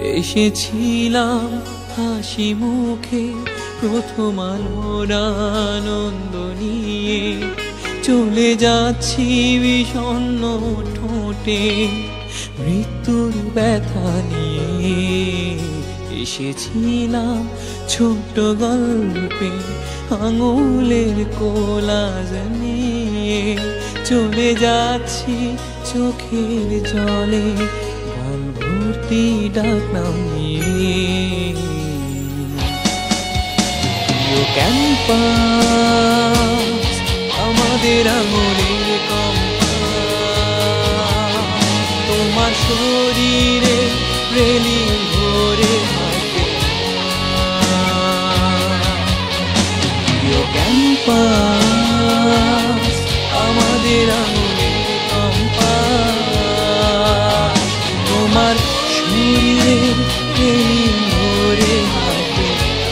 এসেছিলাম হাসি মুখে প্রথম আলোর আনন্দ নিয়ে, চলে যাচ্ছি বিষণ্ণ ঠোঁটে মৃত্যুর ব্যথা নিয়ে। এসেছিলাম ছোট্ট গল্পে আঙুলের কোলাজ নিয়ে, চলে যাচ্ছি চোখের জলে গান ভর্তি ডাক নামিয়ে। ক্যাম্পাস আমাদের আঙুলের কম্পাস, তোমার শরীরে রেলিং ভরে হাঁটে। ক্যাম্পাস আমাদের আঙুলের কম্পাস, তোমার শরীরে রেলিং ভরে হাঁটে।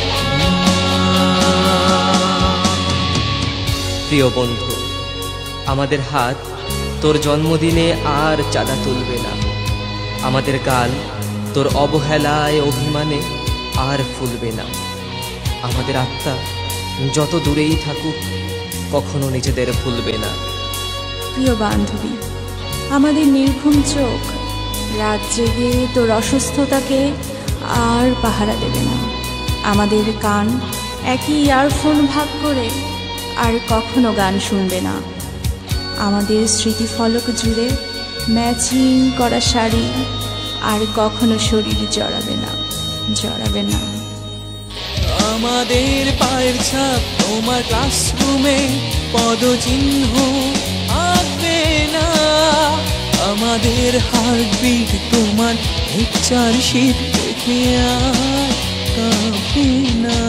প্রিয় বন্ধু, আমাদের হাত তোর জন্মদিনে আর চাঁদা তুলবে না, আমাদের গাল তোর অবহেলায় অভিমানে আর ফুলবে না। আমাদের আত্মা যত দূরেই থাকুক কখনো নিজেদের ভুলবে না। প্রিয় বান্ধবী, আমাদের নির্ঘুম চোখ রাত জেগে তোর অসুস্থতাকে আর পাহারা দেবে না। আমাদের কান একই ইয়ারফোন ভাগ করে আর কখনো গান শুনবে না। আমাদের স্মৃতিফলক জুড়ে ম্যাচিং করা শাড়ি আর কখনো শরীর জড়াবে না, জড়াবে না। আমাদের পায়ের ছাপ তোমার ক্লাসরুমে পদচিহ্ন আঁকবে না, আমাদের হার্টবিট তোমার লেকচার শিট দেখে আর কাঁপবে না।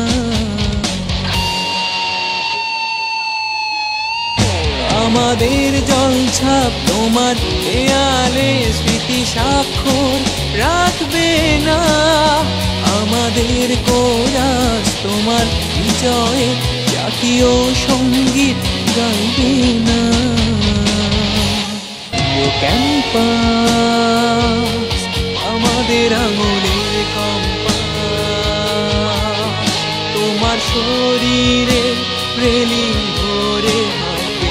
আমাদের জলছাপ তোমার দেয়ালে স্মৃতি স্বাক্ষর রাখবে না, আমাদের কোরাস তোমার বিজয়ে জাতীয় সঙ্গীত গাইবে না। ক্যাম্পাস আমাদের আঙুলের কম্পাস, তোমার শরীরে রেলিং ভরে হাঁটে।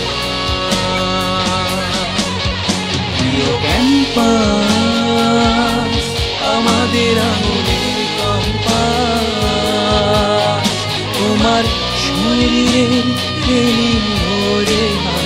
ক্যাম্পাস আমাদের আঙুলের কম্পাস, তোমার শরীরে রেলিং ভরে হাঁটে।